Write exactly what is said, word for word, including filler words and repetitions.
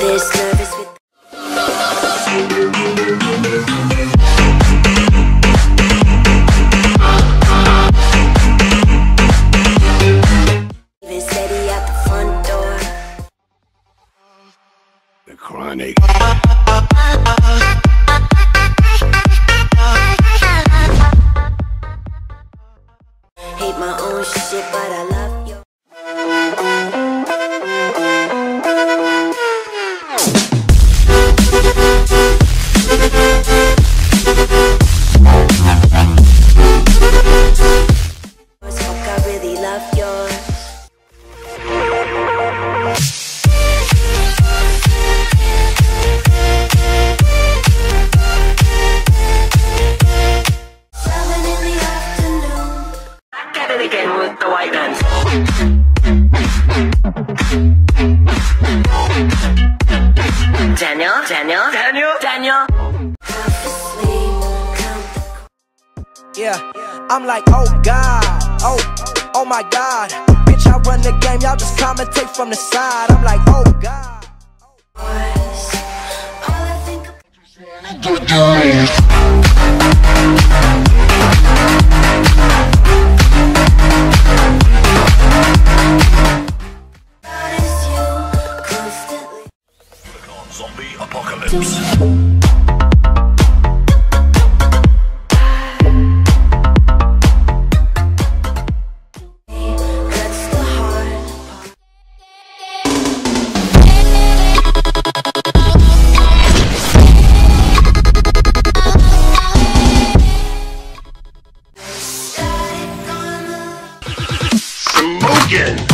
this nervous with even steady at the front door. The chronic. Hate my own shit, but I love you. Fuck, I really love yours. Seven in the afternoon. Get it again with the white man. Daniel, Daniel, Daniel, Daniel. Half asleep, count the Yeah, I'm like, oh God, oh, oh my God. Bitch, I run the game, y'all just commentate from the side. I'm like, oh God. chorus. All I think about is you constantly. Zombie apocalypse. That's the hard part. Smoking.